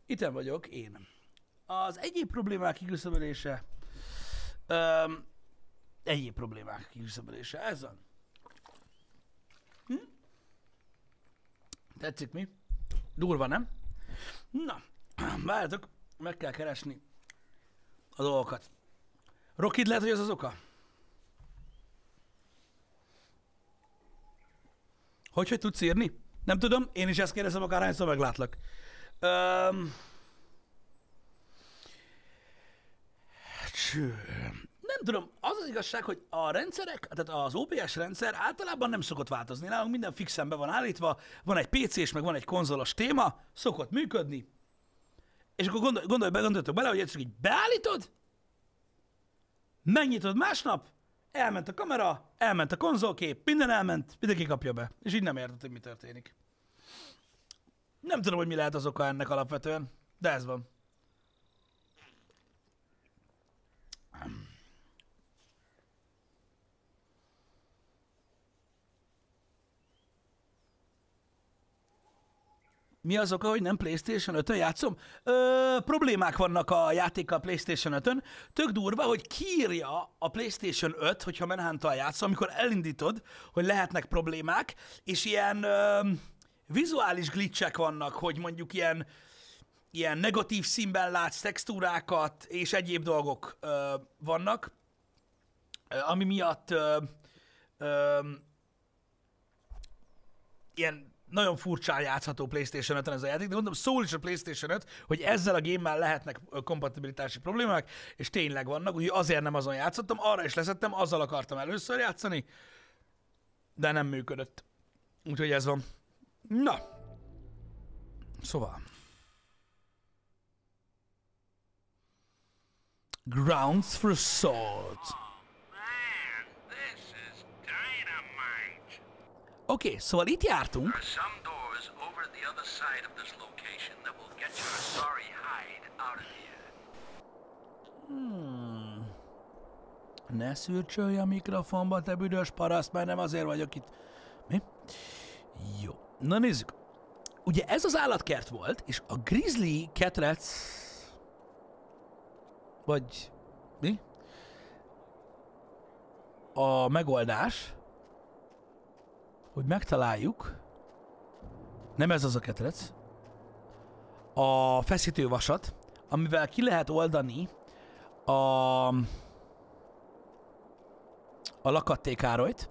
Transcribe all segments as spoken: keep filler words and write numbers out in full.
Itten vagyok én. Az egyéb problémák kiküszöbölése. Öm, egyéb problémák kiküszöbölése. Ez van. Hm? Tetszik mi? Durva, nem? Na, várjatok, meg kell keresni a dolgokat. Rockid lehet, hogy az az oka? Hogy, hogy tudsz írni? Nem tudom, én is ezt kérdezem, akárhányszor meglátlak. Öm... Cső. Nem tudom, az az igazság, hogy a rendszerek, tehát az o bé es rendszer általában nem szokott változni. Nálunk minden fixen be van állítva, van egy pé cés, meg van egy konzolos téma, szokott működni, és akkor gondolj, gondolj be, gondoljatok bele, hogy egyszerűen így beállítod, megnyitod másnap, elment a kamera, elment a konzolkép, minden elment, mindenki kapja be, és így nem érted, hogy mi történik. Nem tudom, hogy mi lehet az oka ennek alapvetően, de ez van. Mi az oka, hogy nem PlayStation ötön játszom? Ö, problémák vannak a játékkal PlayStation ötön. Tök durva, hogy kiírja a PlayStation öt, hogyha Manhunt-tal játszom, amikor elindítod, hogy lehetnek problémák, és ilyen ö, vizuális glitchek vannak, hogy mondjuk ilyen, ilyen negatív színben látsz textúrákat, és egyéb dolgok ö, vannak, ö, ami miatt ö, ö, ilyen nagyon furcsán játszható PlayStation ötön ez a játék, de mondom, szól is a PlayStation öt, hogy ezzel a gémmel lehetnek kompatibilitási problémák, és tényleg vannak, úgyhogy azért nem azon játszottam, arra is leszettem, azzal akartam először játszani, de nem működött. Úgyhogy ez van. Na. Szóval. Grounds for Assault. Oké, okay, szóval itt jártunk. Hmm. Ne szürcsölj a mikrofonba, te büdös paraszt, mert nem azért vagyok itt. Mi? Jó. Na nézzük. Ugye ez az állatkert volt, és a grizzly ketrec... Vagy... Mi? A megoldás... hogy megtaláljuk, nem ez az a ketrec, a feszítővasat, amivel ki lehet oldani a, a lakattékárolyt.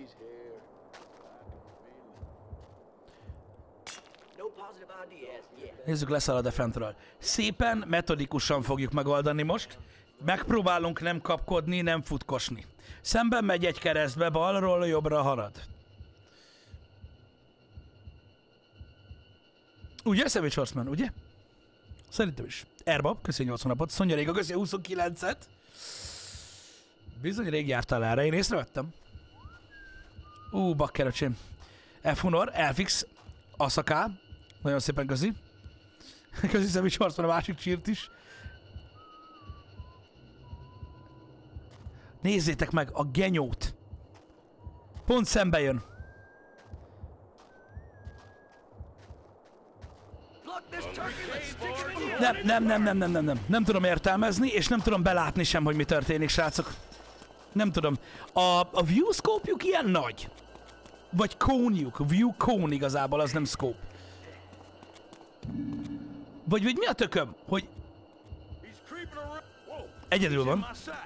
Nézzük, leszalad a fentről. Szépen, metodikusan fogjuk megoldani most. Megpróbálunk nem kapkodni, nem futkosni. Szemben megy egy keresztbe, balról jobbra halad. Ugye, Savage Horseman, ugye? Szerintem is. Erbab, köszi nyolcvan napot. Szonya Réga, köszi huszonkilencet. Bizony rég jártál erre, én észrevettem. Ú, bakker, öcsém. F-Honor, Elfix, Aszaká. Nagyon szépen köszi. Köszi Savage Horseman a másik csírt is. Nézzétek meg a genyót. Pont szembe jön. Nem, nem, nem, nem, nem, nem, nem. Nem tudom értelmezni, és nem tudom belátni sem, hogy mi történik, srácok. Nem tudom. A, a view scope-juk ilyen nagy. Vagy cone-juk. View cone igazából, az nem scope. Vagy, vagy mi a tököm? Hogy... Egyedül van.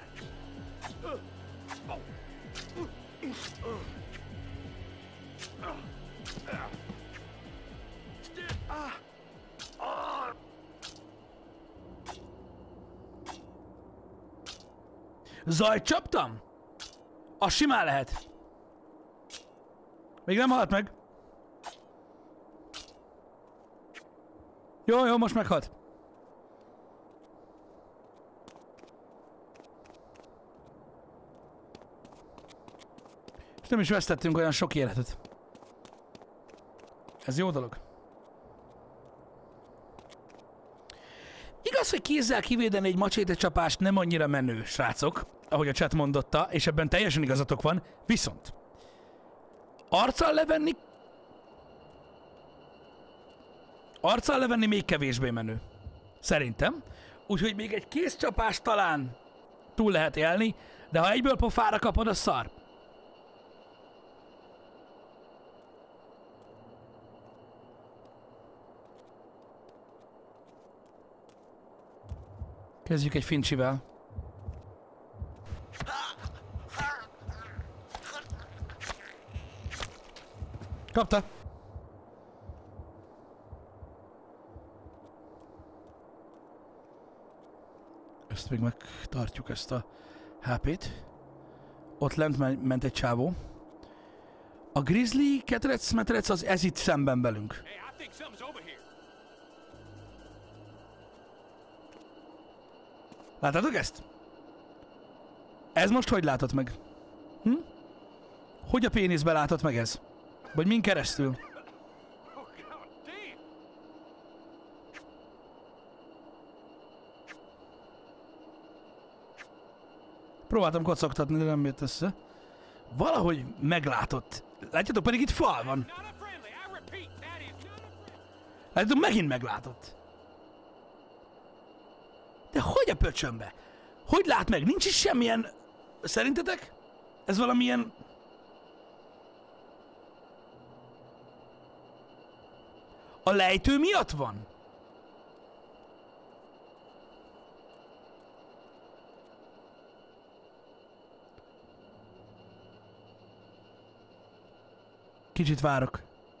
Zajt csaptam? Az simán lehet. Még nem halt meg. Jó, jó, most meghalt. És nem is vesztettünk olyan sok életet. Ez jó dolog. Igaz, hogy kézzel kivédeni egy macséte csapást nem annyira menő, srácok, ahogy a chat mondotta, és ebben teljesen igazatok van, viszont arccal levenni, arccal levenni még kevésbé menő. Szerintem. Úgyhogy még egy kézcsapás talán túl lehet élni, de ha egyből pofára kapod, az szar. Kezdjük egy fincsivel. Kapta. Ezt még megtartjuk, ezt a há pét. Ott lent ment egy csávó. A grizzly ketrec metrec az ez itt szemben velünk. Láttátok ezt? Ez most hogy látott meg? Hm? Hogy a péniszbe látott meg ez? Vagy min keresztül? Próbáltam kocogtatni, de nem jött össze. Valahogy meglátott. Látjátok, pedig itt fal van. Látjátok, megint meglátott. De hogy a pöcsönbe? Hogy lát meg? Nincs is semmilyen... Szerintetek? Ez valamilyen... A lejtő miatt van? Kicsit várok.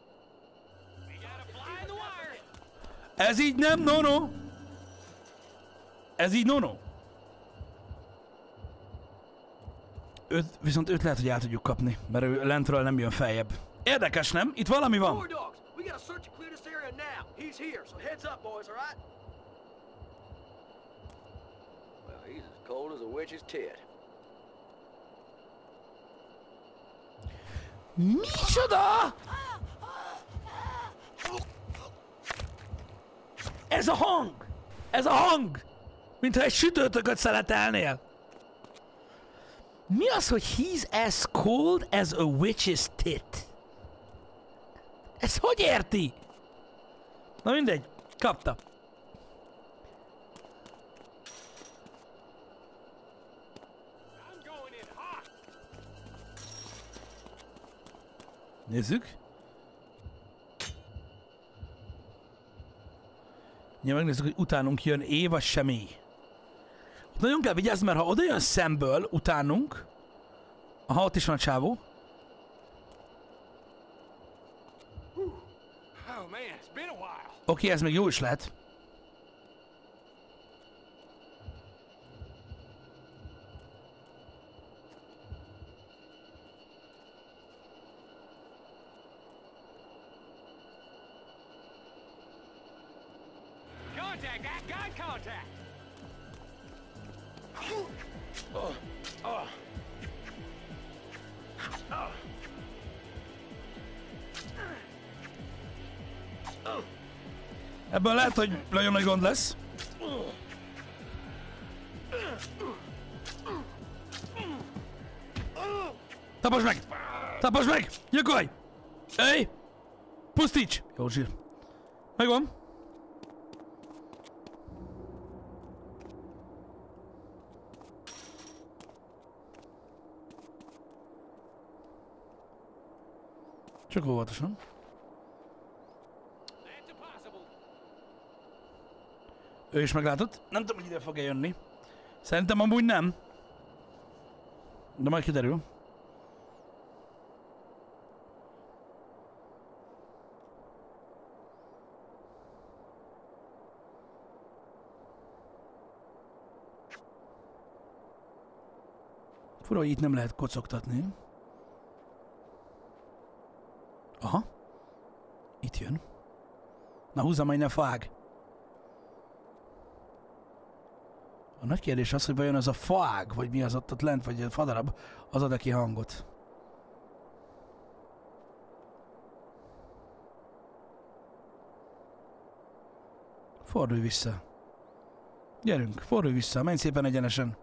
Ez így nem, no, no. Ez így no, no. Őt, viszont őt lehet, hogy el tudjuk kapni, mert ő lentről nem jön feljebb. Érdekes, nem? Itt valami van. Micsoda? Ez a hang! Ez a hang! Mintha egy sütőtököt szeletelnél. Mi az, hogy he's as cold as a witch's tit? Ez hogy érti? Na mindegy, kapta. Nézzük. Ja, megnézzük, hogy utánunk jön é vagy sem é. Nagyon kell vigyázni, mert ha oda jön szemből utánunk, aha, ott is van a csávó. Oké, ez még jó is lehet. Ebből lehet, hogy nagyon nagy gond lesz. Taposd meg! Taposd meg! Gyilkolj! Ej! Pusztíts! Jó zsír. Megvan. Csak óvatosan. Ő is meglátott. Nem tudom, hogy ide fog-e jönni. Szerintem amúgy nem. De majd kiderül. Fura, hogy itt nem lehet kocogtatni. Aha. Itt jön. Na húzzam majd innen faág. A nagy kérdés az, hogy vajon az a faág, vagy mi az ott, ott lent, vagy a fadarab, az ad ki hangot. Fordulj vissza. Gyerünk, fordulj vissza, menj szépen egyenesen.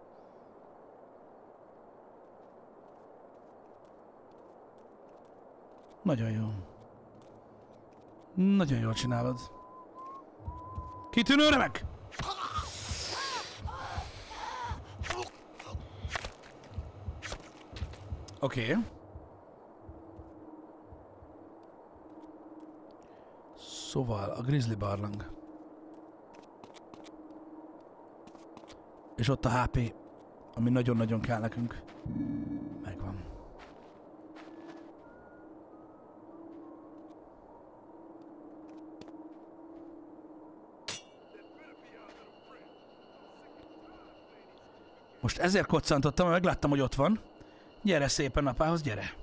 Nagyon jó. Nagyon jól csinálod. Kitűnő remek! Oké. Okay. Szóval a Grizzly barlang. És ott a há pé, ami nagyon-nagyon kell nekünk. Megvan. Most ezért koccantottam, mert megláttam, hogy ott van. Gyere szépen apához, gyere.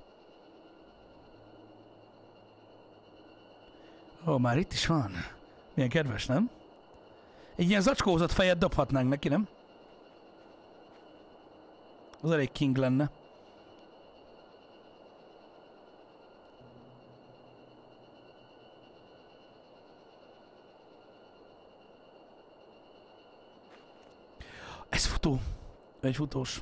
Ó, már itt is van. Milyen kedves, nem? Egy ilyen zacskózott fejet dobhatnánk neki, nem? Az elég king lenne. Ez futó. Egy futós.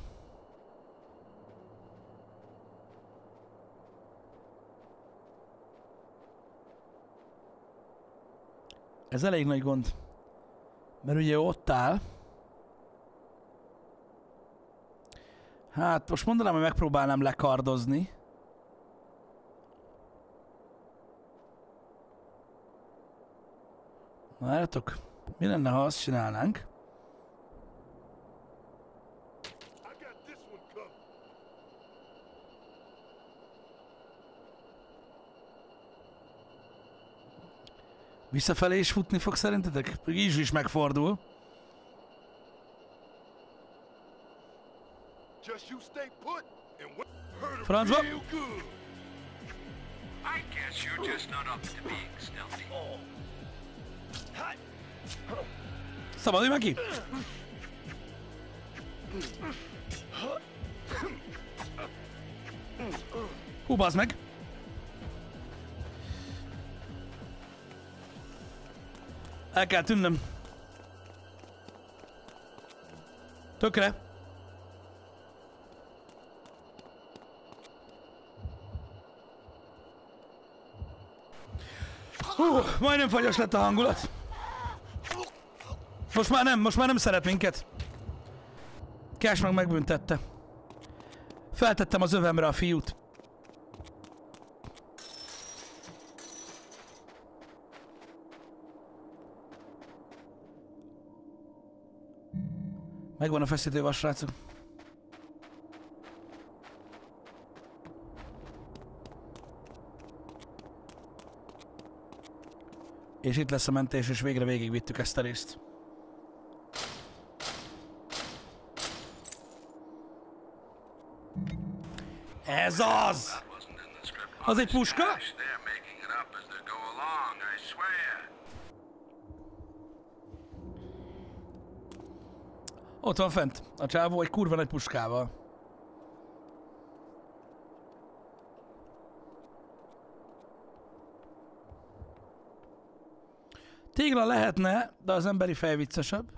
Ez elég nagy gond. Mert ugye ott áll. Hát most mondanám, hogy megpróbálnám lekardozni. Várjatok, mi lenne, ha azt csinálnánk? Visszafelé is futni fog szerintetek? Így is megfordul. Francba! Szabadulj meg ki! Hú, bazd meg! El kell tűnnöm. Tökre. Hú, majdnem fagyos lett a hangulat. Most már nem, most már nem szeret minket. Cash meg megbüntette. Feltettem az övemre a fiút. Megvan a feszítővas, srácok. És itt lesz a mentés, és végre végigvittük ezt a részt. Ez az! Az egy puska? Ott van fent a csávó egy kurva nagy puskával. Tégla lehetne, de az emberi fej viccesebb.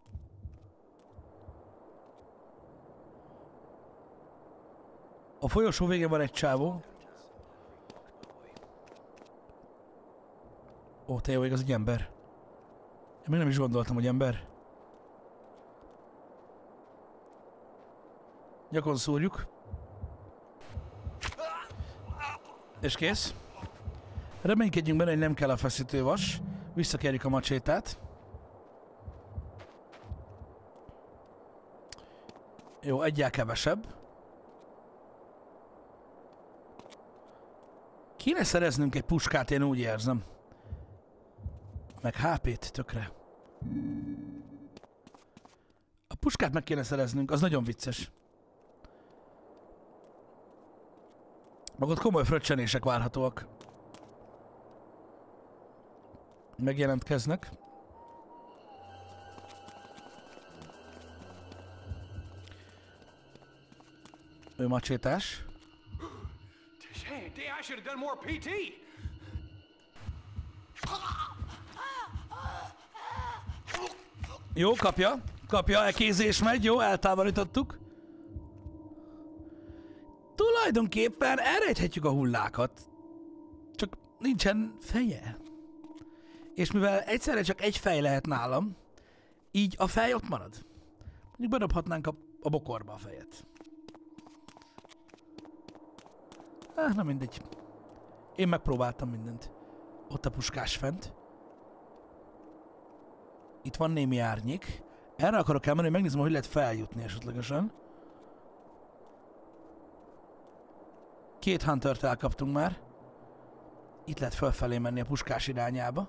A folyosó végén van egy csávó. Ó, te jó, igaz, egy ember. Én még nem is gondoltam, hogy ember. Gyakon szúrjuk. És kész. Reménykedjünk benne, hogy nem kell a feszítővas. Visszakerjük a macsétát. Jó, egyel kevesebb. Kéne szereznünk egy puskát, én úgy érzem. Meg há pét tökre. A puskát meg kéne szereznünk, az nagyon vicces. Magad komoly fröccsenések várhatóak. Megjelentkeznek. Ő macsétás. Jó, kapja. Kapja, elkézés megy, jó, eltávolítottuk. Tulajdonképpen elrejthetjük a hullákat. Csak nincsen feje. És mivel egyszerre csak egy fej lehet nálam, így a fej ott marad. Mondjuk bedobhatnánk a, a bokorba a fejet. Ah, na mindegy. Én megpróbáltam mindent. Ott a puskás fent. Itt van némi árnyék. Erre akarok elmenni, hogy megnézem, hogy lehet feljutni esetlegesen. Két Huntert elkaptunk már. Itt lehet fölfelé menni a puskás irányába.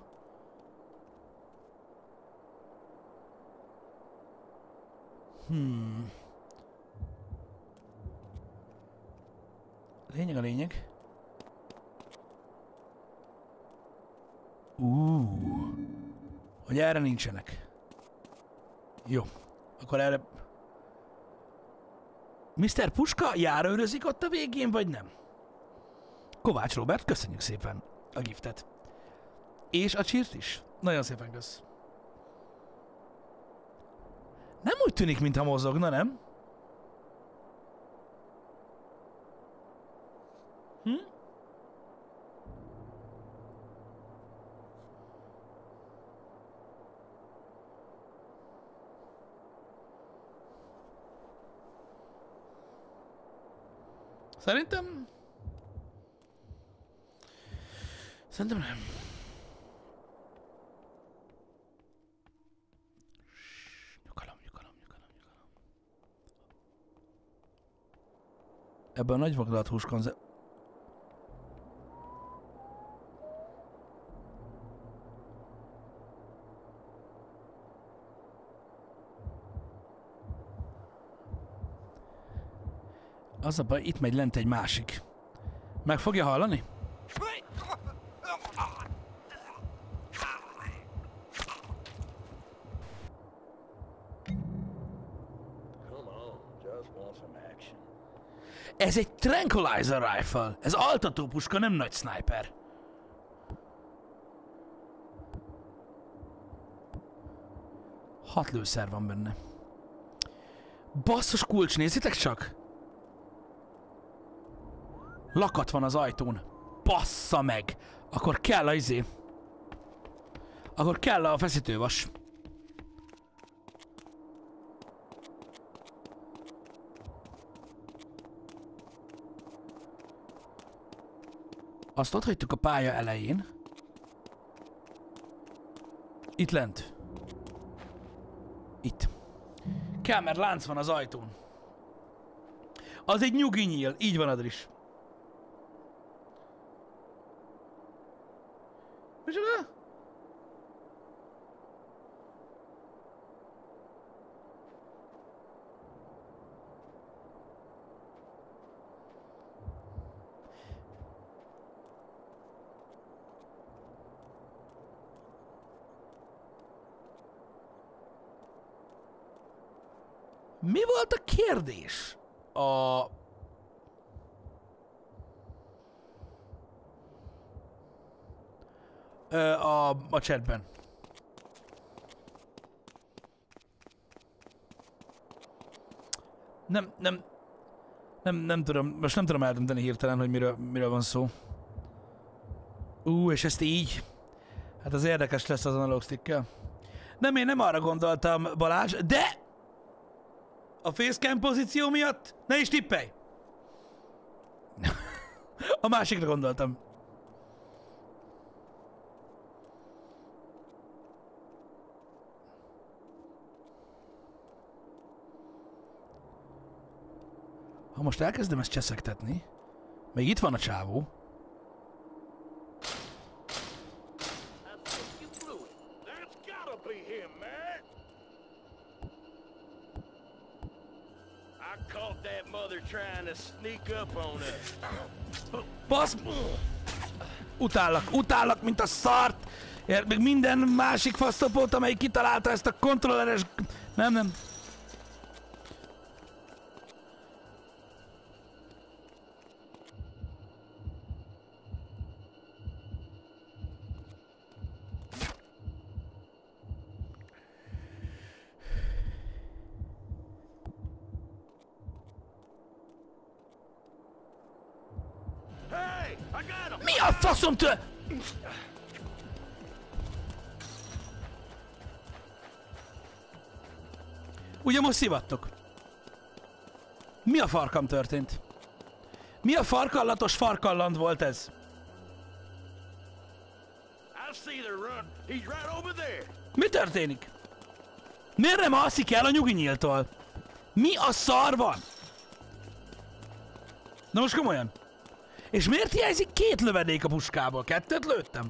Hmm. Lényeg a lényeg. Uh. Hogy erre nincsenek. Jó. Akkor erre... miszter Puska járőrözik ott a végén, vagy nem? Kovács Robert, köszönjük szépen a giftet. És a csírt is. Nagyon szépen kösz. Nem úgy tűnik, mintha mozogna, nem? Hm? Szerintem... Szerintem nem. Nyugalom, nyugalom, nyugalom, nyugalom. Ebben a nagy vagdalat húskonzerv... Az a baj, itt megy lent egy másik. Meg fogja hallani? Ez egy tranquilizer rifle. Ez altató puska, nem nagy sniper. Hat lőszer van benne. Basszus kulcs, nézzétek csak! Lakat van az ajtón. Bassza meg! Akkor kell a izé. Akkor kell a feszítővas. Azt ott hagytuk a pálya elején. Itt lent. Itt. Kell, mert lánc van az ajtón. Az egy nyugi nyíl. Így van, Adris. Micsoda? Mi volt a kérdés? A... A, a chatben. Nem, nem, nem, nem tudom, most nem tudom eldönteni hirtelen, hogy miről, miről van szó. Ú, és ezt így? Hát az érdekes lesz az analóg stickkel. Nem, én nem arra gondoltam, Balázs, de a facecam pozíció miatt ne is tippelj! A másikra gondoltam. Ha most elkezdem ezt cseszegtetni, még itt van a csávó. Basz! Utállak, utállak, mint a szart! Érd meg minden másik fasztapót, amelyik kitalálta ezt a kontrolleres... Nem, nem. Mi a faszom tő... Ugye most szivattok? Mi a farkam történt? Mi a farkallatos farkalland volt ez? Mi történik? Miért nem alszik el a nyuginyíltól? Mi a szar van? Na most komolyan. És miért hiányzik két lövedék a puskából? Kettőt lőttem?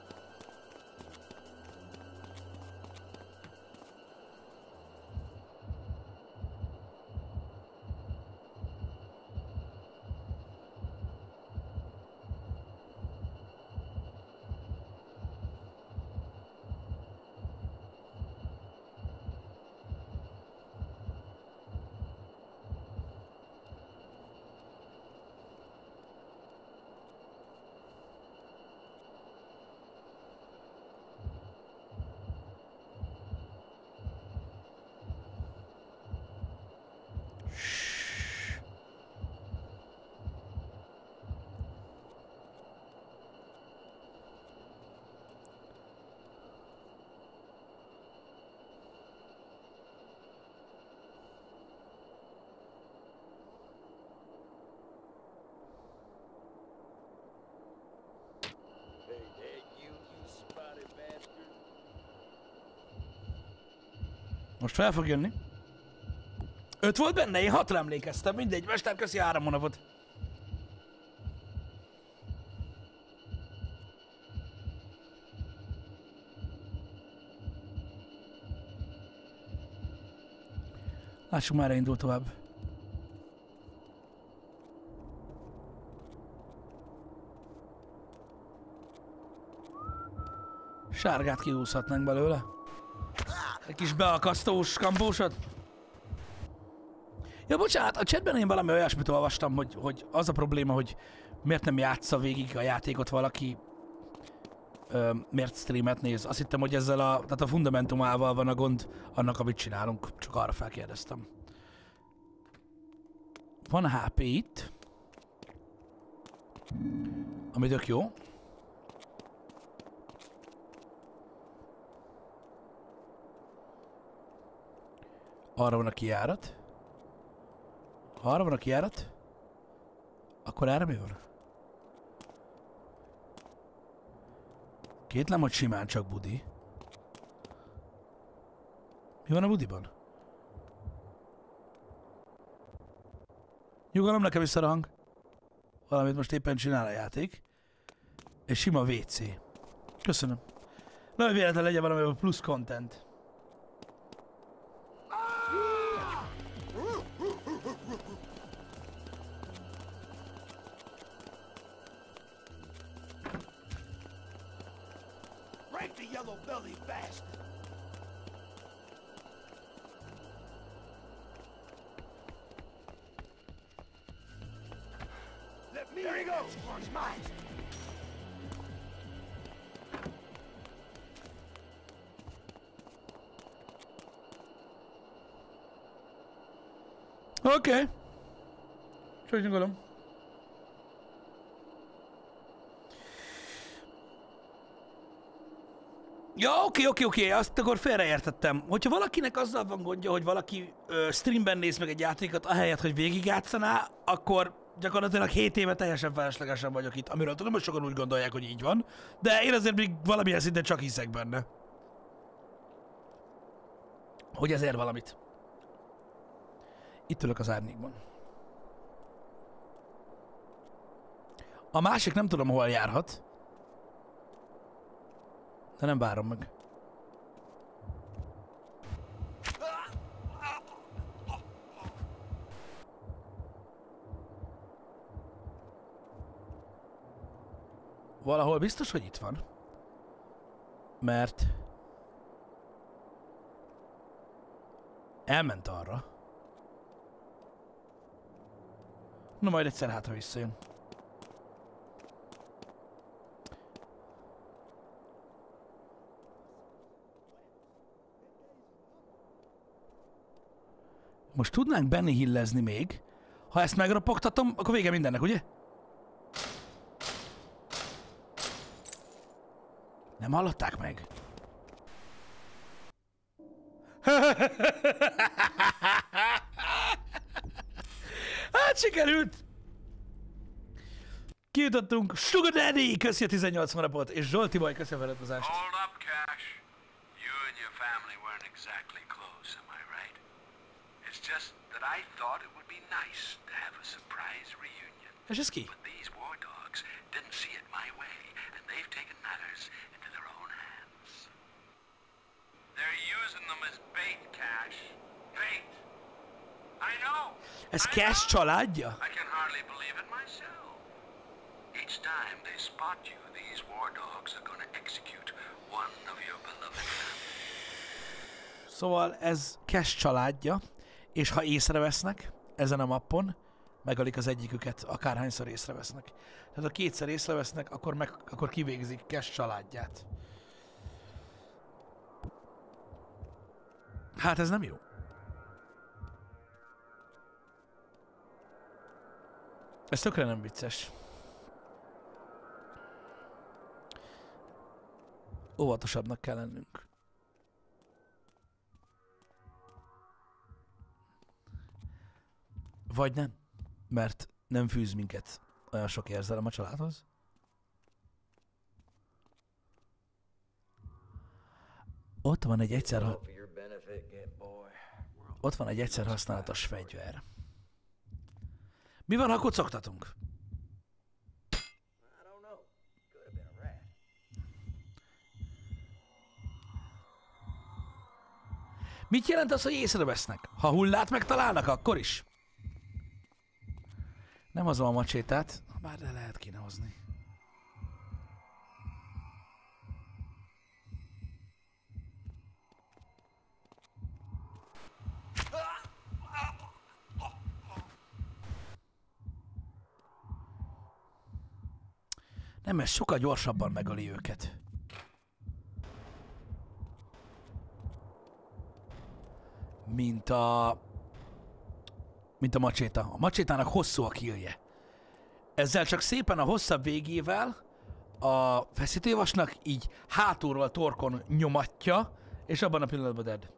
Most fel fog jönni. Öt volt benne? Én hatra emlékeztem. Mindegy, mester, köszi három hónapot. Lássuk, már indul tovább. Sárgát kihúzhatnánk belőle. Egy kis beakasztós kampósat. Ja, bocsánat, a chatben én valami olyasmit olvastam, hogy, hogy az a probléma, hogy miért nem játsza végig a játékot valaki, ö, miért streamet néz. Azt hittem, hogy ezzel a, tehát a fundamentumával van a gond annak, amit csinálunk. Csak arra felkérdeztem. Van há pé itt. Ami tök jó. Arra van a kijárat. Ha arra van a kijárat, akkor erre mi van? Kétlem, hogy simán csak budi. Mi van a budiban? Nyugalom, nekem is szar a hang. Valamit most éppen csinál a játék. És sima vé cé. Köszönöm. Nagy véletlen legyen valami plusz content. Oké. Okay. Csak nyugodom. Ja, oké, oké, oké, azt akkor félreértettem. Hogyha valakinek azzal van gondja, hogy valaki ö, streamben néz meg egy játékot, ahelyett, hogy végigjátszaná, akkor gyakorlatilag hét éve teljesen feleslegesen vagyok itt, amiről tudom, hogy sokan úgy gondolják, hogy így van, de én azért még valamilyen szinten csak hiszek benne. Hogy ezért valamit. Itt ülök az árnyékban. A másik nem tudom, hol járhat. De nem várom meg. Valahol biztos, hogy itt van. Mert... elment arra. Na majd egyszer hátra visszajön. Most tudnánk Benny Hillezni még. Ha ezt megropogtatom, akkor vége mindennek, ugye? Nem hallották meg? Hát sikerült! kijutottunk. Sugar Daddy, köszi a tizennyolc hónapot, és Zsolti baj, köszi a feliratkozást. Hold up, Cash. You and your family weren't exactly close, am I right? It's just that I thought it would be nice to have a surprise reunion. És ez ki? But these war dogs didn't see it my way, and they've taken matters into their own hands. They're using them as bait, Cash. Bait. I know. Ez I Cash know. családja? I can hardly believe it myself. Each time they spot you, these war dogs are gonna execute one of your beloved families. Szóval ez Cash családja, és ha észrevesznek ezen a mappon, megölik az egyiküket, akárhányszor észrevesznek. Tehát ha kétszer észrevesznek, akkor, meg, akkor kivégzik Cash családját. Hát ez nem jó. Ez tökre nem vicces. Óvatosabbnak kell lennünk. Vagy nem, mert nem fűz minket olyan sok érzelem a családhoz. Ott van egy egyszer, ha... Ott van egy egyszer használatos fegyver. Mi van, ha kocogtatunk? Mit jelent az, hogy észrevesznek? Ha hullát megtalálnak, akkor is? Nem hozom a macsétát, bár de lehet kéne hozni. Nem, ez sokkal gyorsabban megöli őket. Mint a... Mint a macséta. A macsétának hosszú a killje. Ezzel csak szépen a hosszabb végével a feszítővasnak így hátulról torkon nyomatja, és abban a pillanatban dead.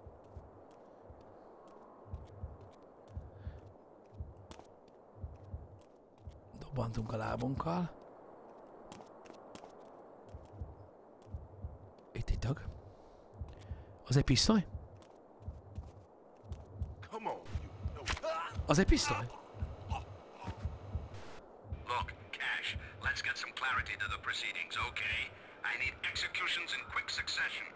Dobbantunk a lábunkkal. Itt egy tag. Az egy pisztoly? Az egy pisztoly? Look, Cash, let's get some clarity to the proceedings, okay? I need executions in quick succession.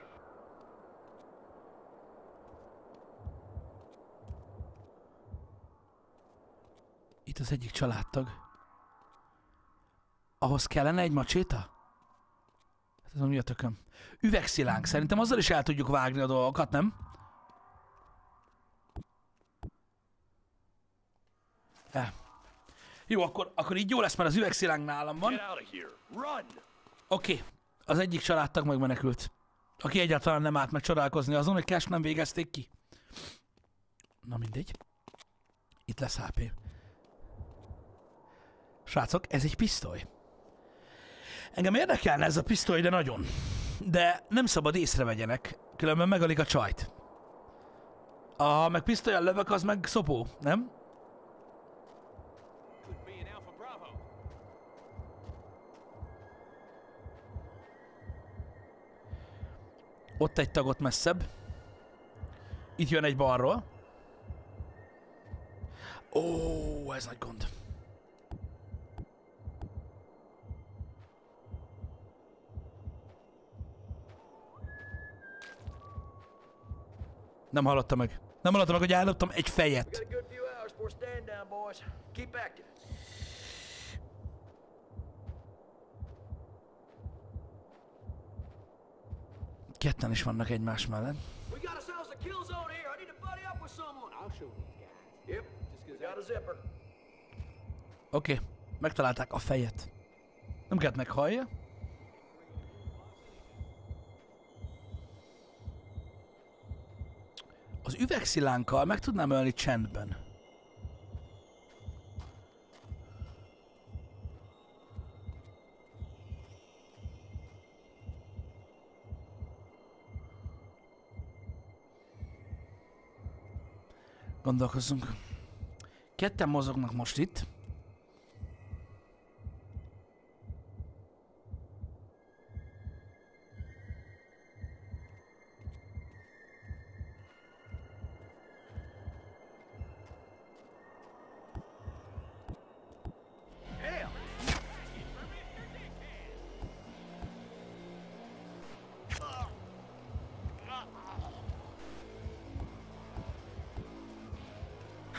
Itt az egyik családtag. Ahhoz kellene egy macséta? Hát ez mi a tököm? Üvegszilánk. Szerintem azzal is el tudjuk vágni a dolgokat, nem? Eh. Jó, akkor, akkor így jó lesz, mert az üvegszilánk nálam van. Oké. Okay. Az egyik családtag megmenekült. Aki egyáltalán nem állt meg csodálkozni azon, hogy Cash nem végezték ki. Na mindegy. Itt lesz há pé. Srácok, ez egy pisztoly. Engem érdekelne ez a pisztoly, de nagyon. De nem szabad észrevegyenek, különben megölik a csajt. Ha meg pisztolyan lövök, az meg szopó, nem? Ott egy tagot messzebb. Itt jön egy balról. Ó, ez nagy gond. Nem hallotta meg. Nem hallotta meg, hogy elloptam egy fejet. Ketten is vannak egymás mellett. Oké, okay. Megtalálták a fejet. Nem kellett meghallja. Az üvegszilánkkal meg tudnám ölni csendben. Gondolkozzunk. Ketten mozognak most itt.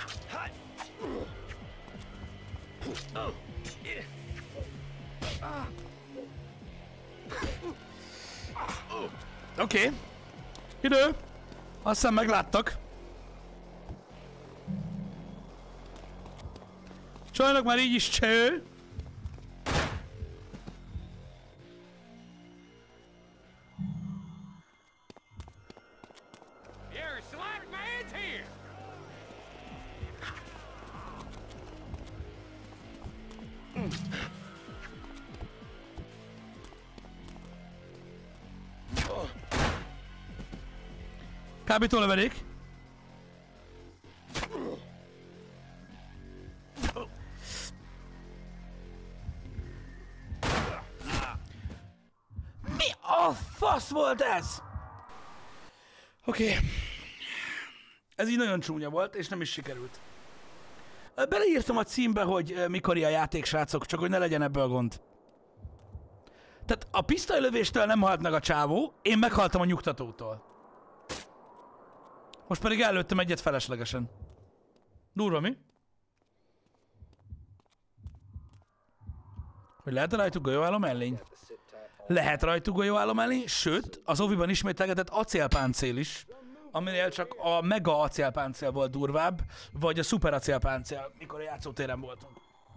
Oké. Okay. Idő. Aztán megláttak. Csajnak már így is cső. Kábító lövedék. Mi a fasz volt ez? Oké. Okay. Ez így nagyon csúnya volt, és nem is sikerült. Beleírtam a címbe, hogy mikori a játék, srácok, csak hogy ne legyen ebből gond. Tehát a pisztolylövéstől nem halt meg a csávó, én meghaltam a nyugtatótól. Most pedig előttem egyet feleslegesen. Durva, mi? Hogy lehet rajtuk golyóálló mellény? Lehet rajtuk golyóálló mellény, sőt, az oviban ismételgetett acélpáncél is, aminél csak a mega acélpáncél volt durvább, vagy a szuper acélpáncél, mikor a játszótéren voltunk.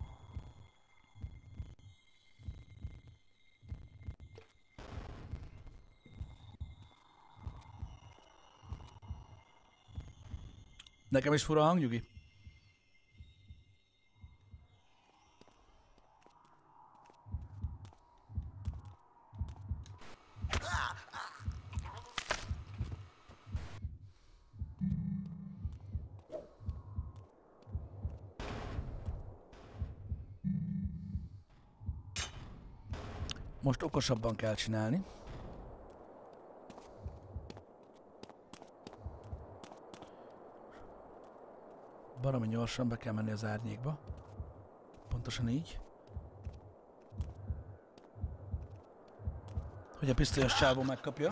Nekem is fura a hang, Nyugi. Most okosabban kell csinálni. Baromi gyorsan be kell menni az árnyékba. Pontosan így. Hogy a pisztolyos csávó megkapja.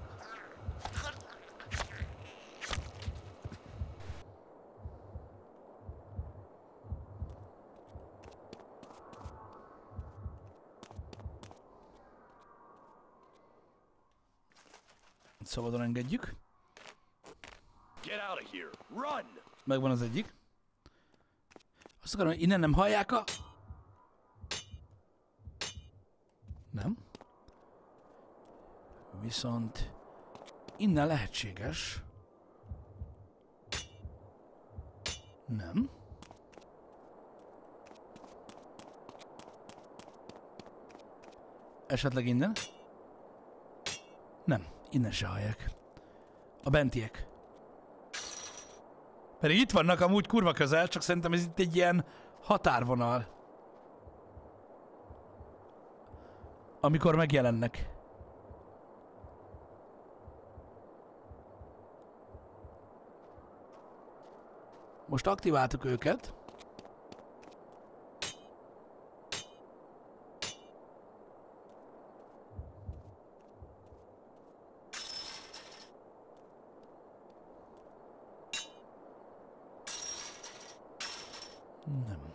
Szabadon engedjük. Megvan az egyik. Azt akarom, hogy innen nem hallják a... Nem. Viszont innen lehetséges. Nem. Esetleg innen? Nem. Innen se hallják. A bentiek. Pedig itt vannak amúgy kurva közel, csak szerintem ez itt egy ilyen határvonal. Amikor megjelennek. Most aktiváltuk őket. Nem.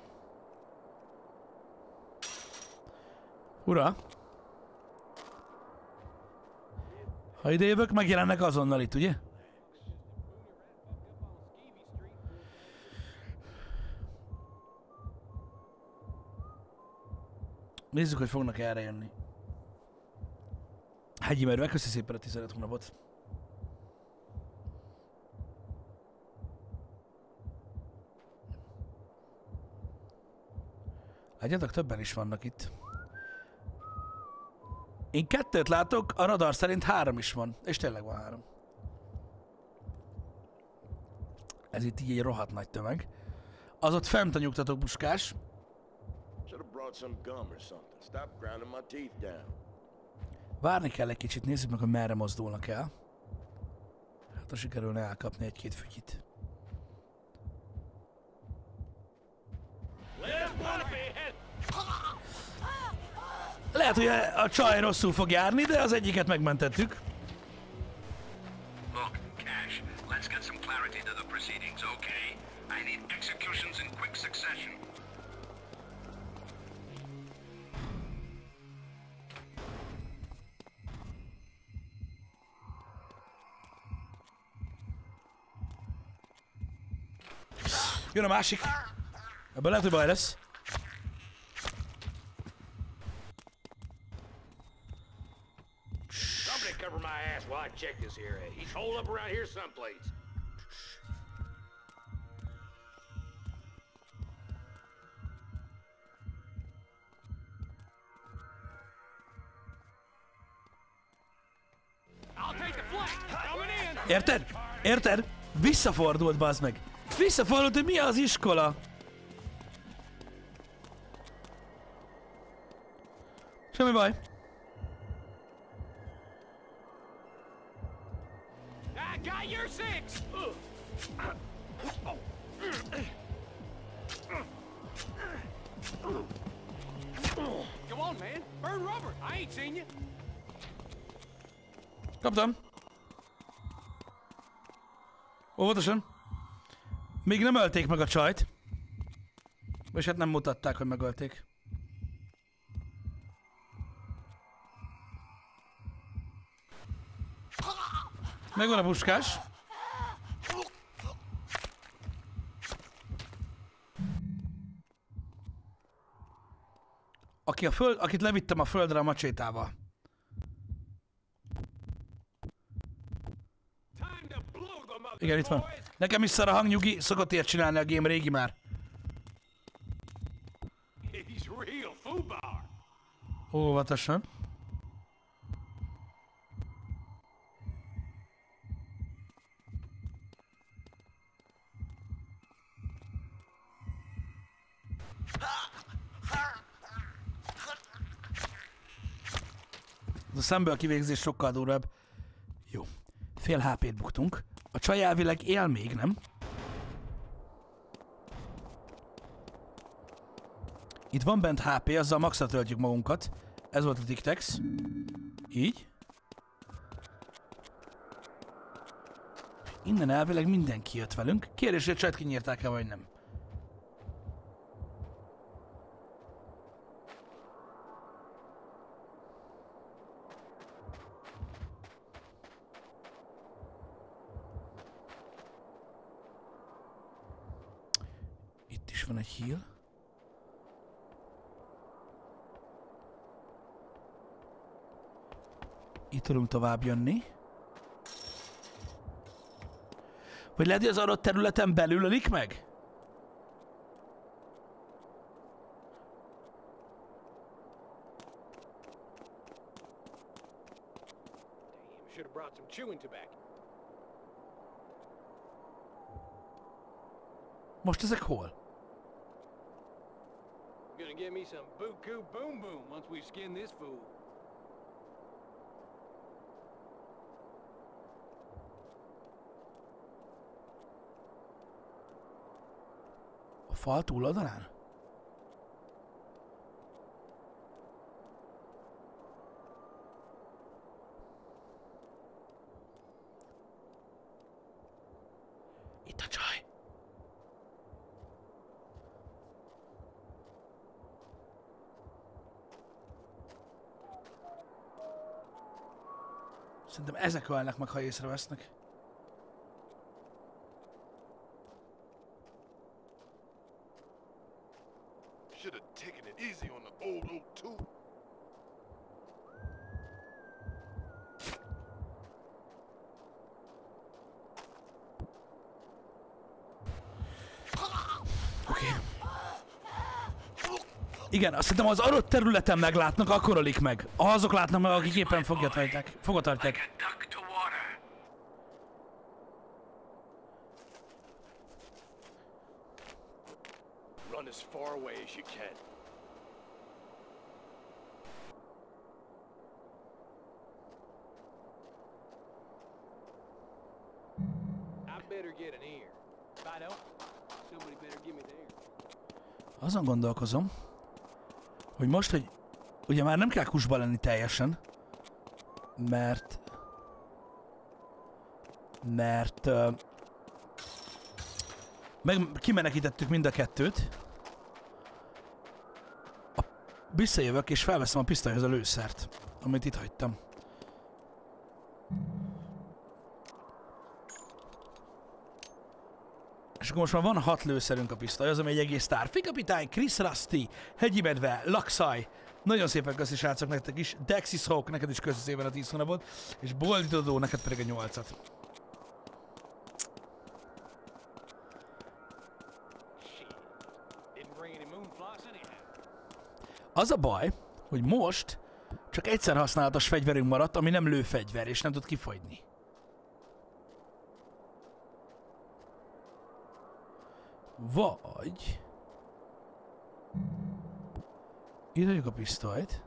Ura! Ha ide jövök, megjelennek azonnal itt, ugye? Nézzük, hogy fognak erre jönni. Hegyi Merve, köszi szépen a tizenöt hónapot. Látjátok, többen is vannak itt. Én kettőt látok, a radar szerint három is van. És tényleg van három. Ez itt így egy rohadt nagy tömeg. Az ott fent a nyugtató puskás. Várni kell egy kicsit, nézzük meg, hogy merre mozdulnak el. Hát, ha sikerülne elkapni egy-két fügyit. Lehet, hogy a csaj rosszul fog járni, de az egyiket megmentettük. Look, Cash, let's get some clarity to the proceedings, okay? I need executions in quick succession. Jön a másik. Ebben lehet, hogy baj lesz. Somebody cover my ass while I check this here. He's holed up around here someplace. I'll take the flank. Coming in. Érted? Érted? Visszafordult, bazd meg. Visszafordult, hogy mi az iskola? Semmi baj. I got your six. Come on, man. Burn rubber. I ain't seen you. Kaptam. Óvatosan. Még nem ölték meg a csajt. És hát nem mutatták, hogy megölték. Megvan a puskás. Aki a föld, akit levittem a földre a macsétával. Igen, itt van. Nekem is szar a hangnyugi, szokott ilyet csinálni a game, régi már. Óvatosan. Ez a szemből kivégzés sokkal durvább. Jó. Fél há pét buktunk. A csaj elvileg él még, nem? Itt van bent há pé, azzal maxra töltjük magunkat. Ez volt a Tic-Tacs. Így. Innen elvileg mindenki jött velünk. Kérdés, hogy a csajt kinyírták-e, vagy nem. Itt is van egy heal. Itt tudunk tovább jönni. Vagy lehet, hogy az adott területen belül ölik meg? Most ezek hol? Gonna give me some buku boom boom once we skin this fool. A fal túloldalán? Itt a csaj. Szerintem ezek ölnek meg, ha észrevesznek. Should have taken it easy on the old oak too. Oké. Okay. Igen, azt hiszem az adott területen meglátnak, akkor ölik meg. Azok látnak meg, akik éppen fogja tartják. Fogva tartják. Run as far away as you can. I better get an ear. Fido, somebody better give me the ear. Azon gondolkozom, hogy most, hogy ugye már nem kell kusba lenni teljesen, mert mert uh, Meg kimenekítettük mind a kettőt. A, visszajövök és felveszem a pisztolyhoz a lőszert, amit itt hagytam. És akkor most már van hat lőszerünk a pisztoly, az, ami egy egész tár. Fikapitány, Chris Rusty, Hegyi Medve, Lakszaj. Nagyon szépen köszi srácok nektek is. Dexis Hawk, neked is köszi szépen a tíz hónapot. És Boldidodó, neked pedig a nyolcat. Az a baj, hogy most csak egyszer használatos fegyverünk maradt, ami nem lőfegyver, és nem tud kifogyni. Vagy... Itt hagyjuk a pisztolyt.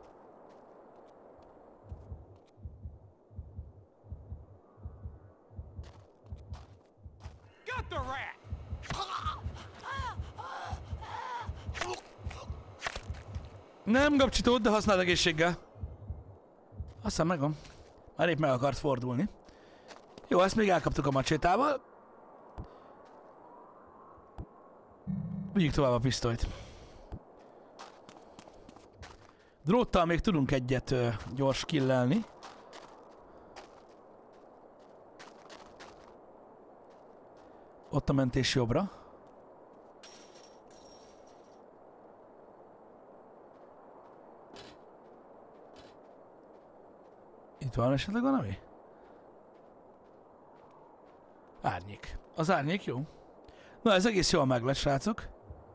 Got the rat! Nem gabcsitód, de használd egészséggel. Aztán megvan. Már épp meg akart fordulni. Jó, ezt még elkaptuk a macsétával. Vigyük tovább a pisztolyt. Dróttal még tudunk egyet ö, gyors killelni. Ott a mentés jobbra. Itt van esetleg valami? Árnyék. Az árnyék jó. Na, ez egész jól meg lett, srácok.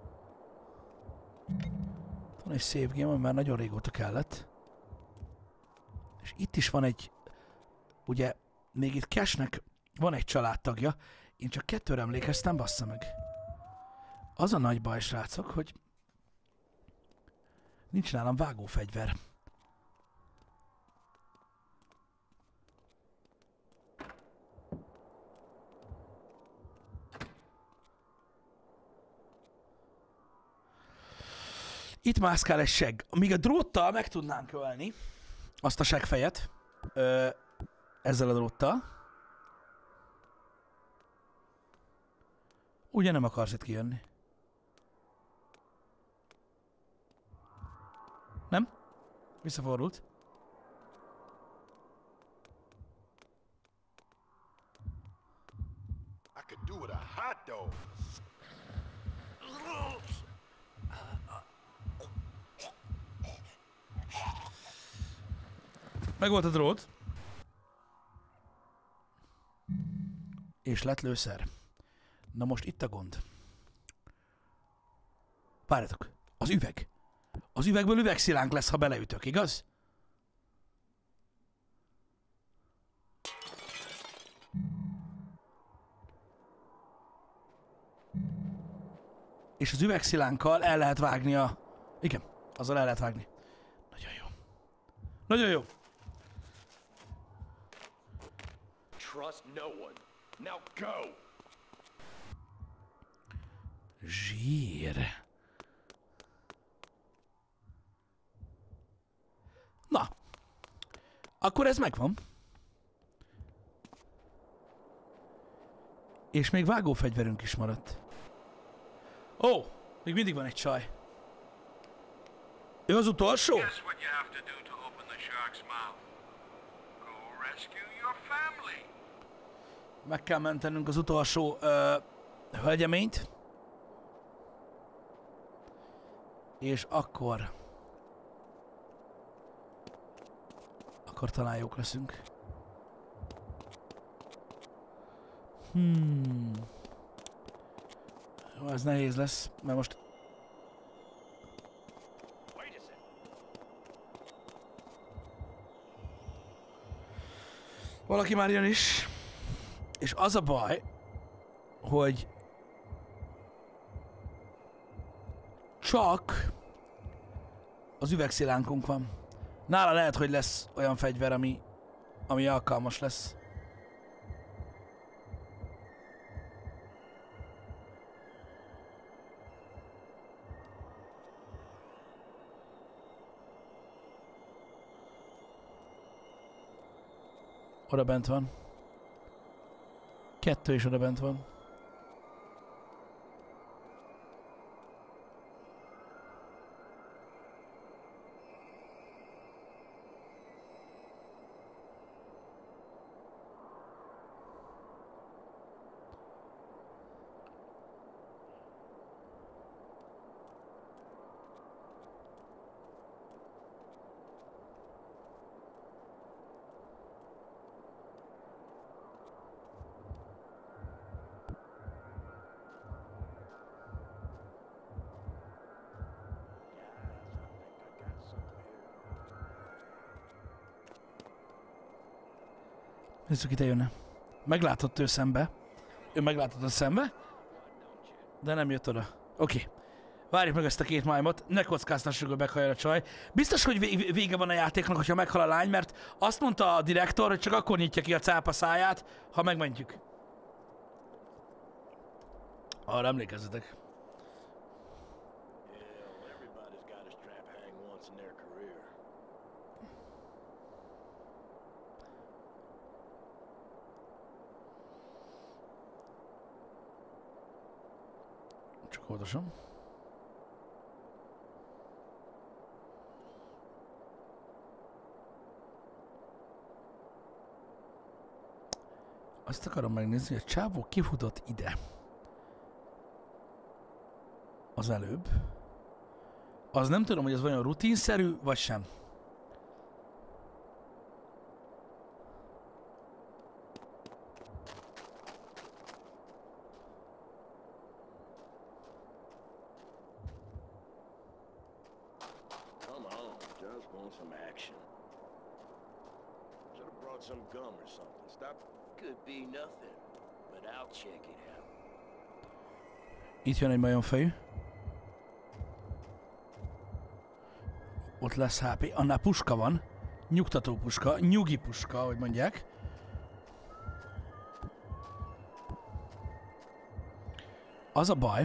Van egy save game, ami már nagyon régóta kellett. És itt is van egy... Ugye, még itt Cashnek van egy családtagja. Én csak kettőre emlékeztem, bassza meg. Az a nagy baj, srácok, hogy... Nincs nálam vágófegyver. Itt mászkál egy segg. Míg a dróttal meg tudnánk ölni azt a seggfejet, ö, ezzel a dróttal. Ugye nem akarsz itt kijönni? Nem? Visszafordult. I could do with a hot dog. Meg volt a drót. És lett lőszer. Na most itt a gond. Várjatok, az üveg. Az üvegből üvegszilánk lesz, ha beleütök, igaz? És az üvegszilánkkal el lehet vágni a... Igen, azzal el lehet vágni. Nagyon jó. Nagyon jó. Trust no one. Now go! Zsír. Na. Akkor ez megvan. És még vágófegyverünk is maradt. Ó, oh, még mindig van egy csaj. Ő az utolsó? Guess what you have to do to open the shark's mouth? Go rescue your family. Meg kell mentenünk az utolsó ö, hölgyeményt. És akkor... Akkor talán jók leszünk. Hmm. Jó, ez nehéz lesz, mert most... Valaki már jön is. És az a baj, hogy csak az üvegszilánkunk van. Nála lehet, hogy lesz olyan fegyver, ami, ami alkalmas lesz. Oda bent van. Kettő is oda bent van. Nézzük, itt jönne. Meglátott ő szembe. Ő meglátott a szembe. De nem jött oda. Oké. Okay. Várjuk meg ezt a két májmot. Ne kockáztassuk, hogy meghallja a csaj. Biztos, hogy vége van a játéknak, hogyha meghal a lány, mert azt mondta a direktor, hogy csak akkor nyitja ki a cápa száját, ha megmentjük. Arra emlékezzetek. Csak oldasom. Azt akarom megnézni, hogy a csávó kifutott ide. Az előbb. Az nem tudom, hogy ez vajon rutinszerű, vagy sem. Itt jön egy majomfejű. Ott lesz há pé. Annál puska van. Nyugtató puska. Nyugi puska, ahogy mondják. Az a baj.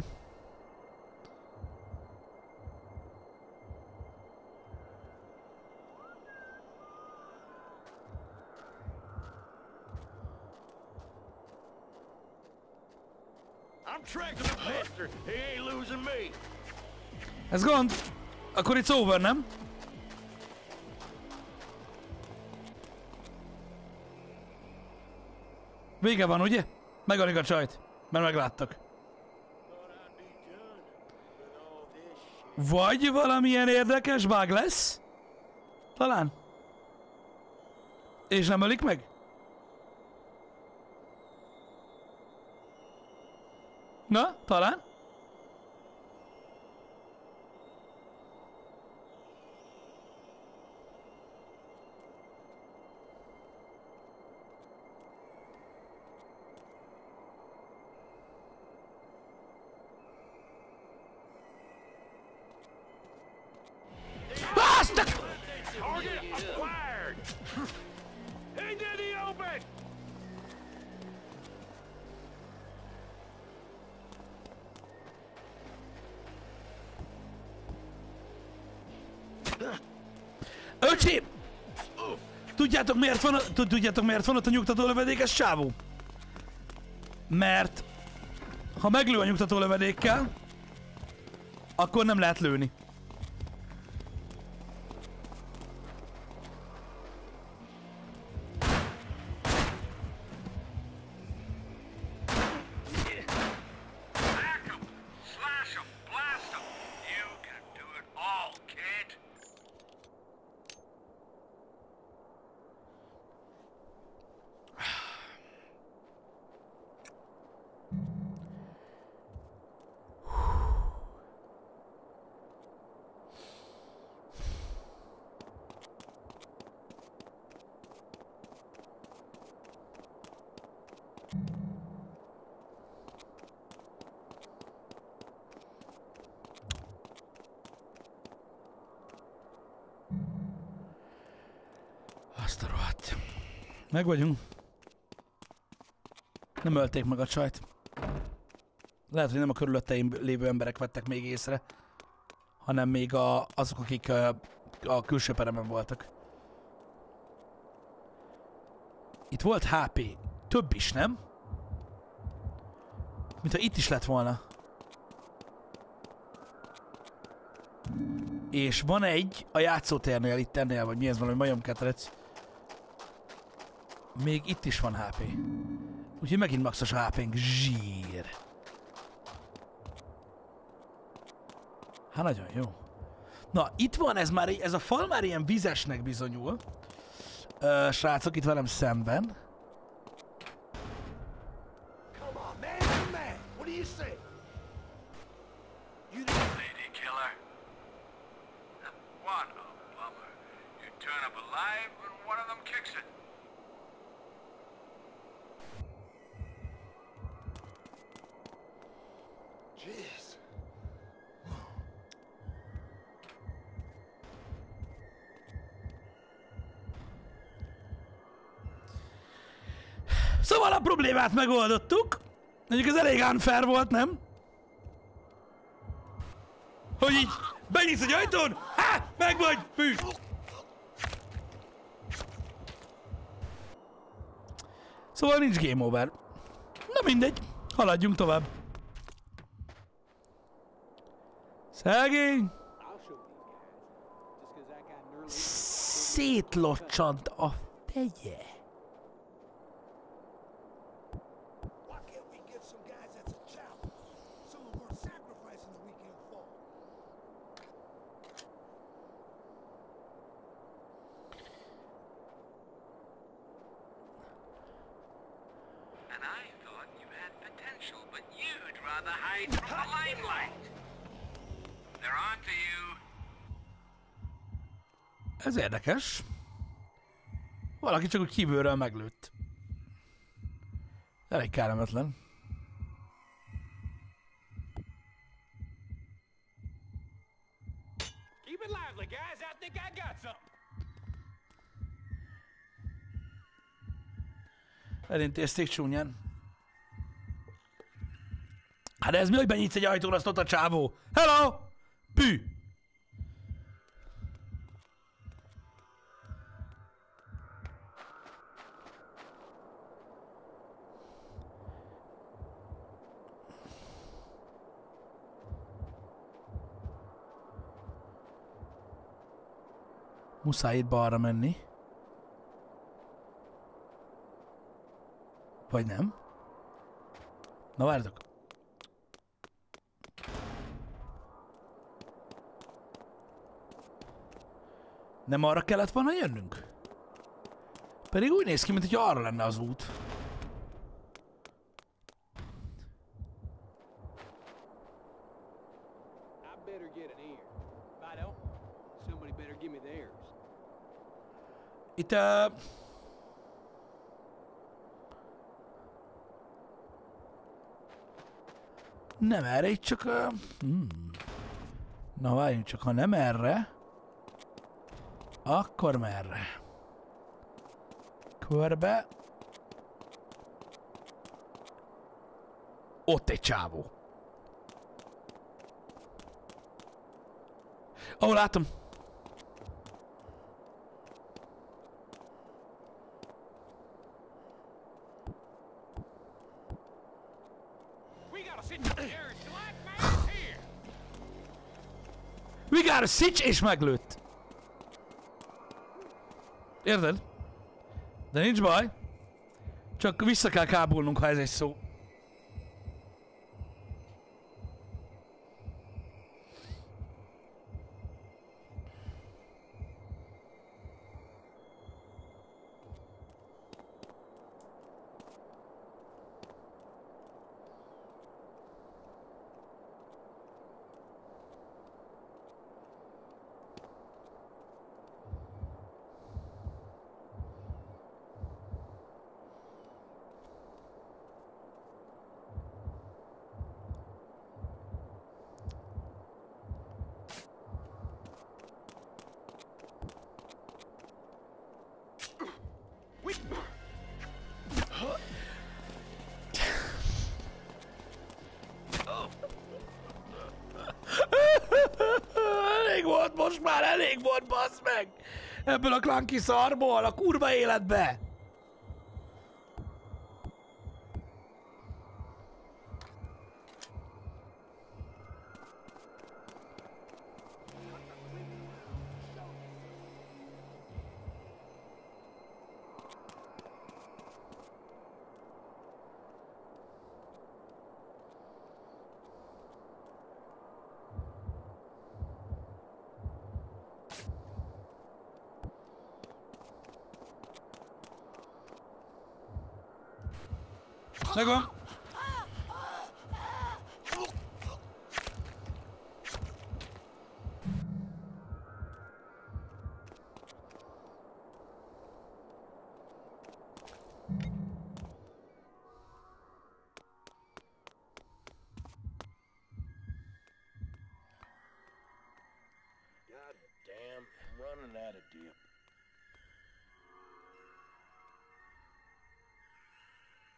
Ez gond. Akkor it's over, nem? Vége van, ugye? Megölik a csajt, mert megláttak. Vagy valamilyen érdekes bug lesz? Talán. És nem ölik meg? Na, talán? Öcsém! Tudjátok miért van, tudjátok miért van ott a nyugtató lövedékes csávó? Mert ha meglő a nyugtató lövedékkel, akkor nem lehet lőni. Azt a rohadt. Meg vagyunk. Nem ölték meg a csajt. Lehet, hogy nem a körülötteim lévő emberek vettek még észre, hanem még a, azok, akik a, a külső peremen voltak. Itt volt há pé. Több is, nem? Mintha itt is lett volna. És van egy a játszótérnél, itt ennél, vagy mi ez valami majomketrec. Még itt is van há pé. Úgyhogy megint maxos há pénk. Zsír. Hát nagyon jó. Na, itt van, ez már, ez a fal már ilyen vizesnek bizonyul. Uh, srácok, itt velem szemben. Szóval a problémát megoldottuk. Mondjuk ez elég unfair volt, nem? Hogy így benyitsz egy ajtón, há, meg vagy, pű! Szóval nincs game over. Na mindegy, haladjunk tovább. Szegény! Szétlocsant a tegye. Why can't we get some guys at the chapel? Some of our sacrificing the weekend fall. And I thought you had potential, but you'd rather hide from the limelight. They're on to you. Ez érdekes. Valaki csak úgy kívülről meglőtt. Elég kellemetlen. Keep it lively, guys. I think I got something. Elintézték csúnyán. Hát de ez mi, hogy benyitsz egy ajtón, azt ott a csávó? Hello! Pű! Muszáj itt balra menni. Vagy nem? Na várjatok. Nem arra kellett volna jönnünk? Pedig úgy néz ki, mintha arra lenne az út. I better get an ear. If I don't, somebody better give me theirs. Itt... Uh... Nem erre, itt csak... Uh... Hmm. Na várjunk csak, ha nem erre... Akkor merre? Körbe... Ott egy csávó. Ó, oh, látom. We gotta sit here and slack man's here. We got a switch, és meglőtt. Érted? De nincs baj. Csak vissza kell kábulnunk, ha ez egy szó. Elég volt, most már elég volt, bassz meg! Ebből a clunky szarból, a kurva életbe! Megvan. God damn, I'm running out of dip.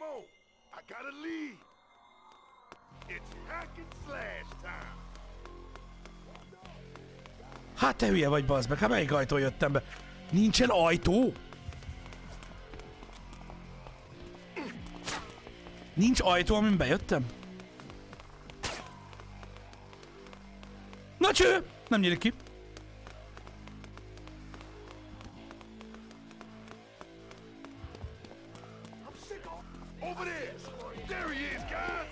on. I got a lead. It's hack and slash time. Hát te hülye vagy, bazd meg, hát melyik ajtó jöttem be? Nincsen ajtó? Nincs ajtó, amin bejöttem? Na cső! Nem nyílik ki. Over there. There he is, guys.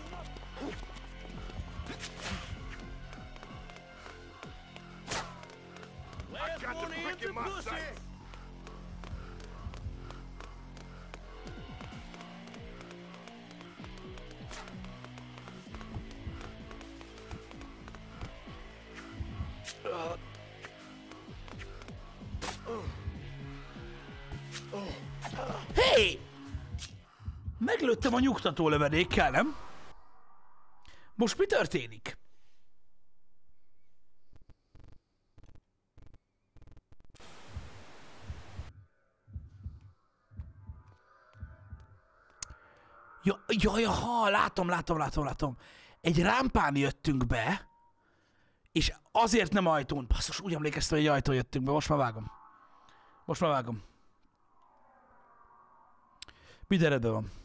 I got the brick in my sights. Hey! Meglőttem a nyugtató lövedékkel, nem? Most mi történik? Ja, ja, ja, ha, látom, látom, látom, látom. Egy rámpán jöttünk be, és azért nem ajtón. Basszus, úgy emlékeztem, hogy egy ajtón jöttünk be. Most már vágom. Most már vágom. Minden rendben van.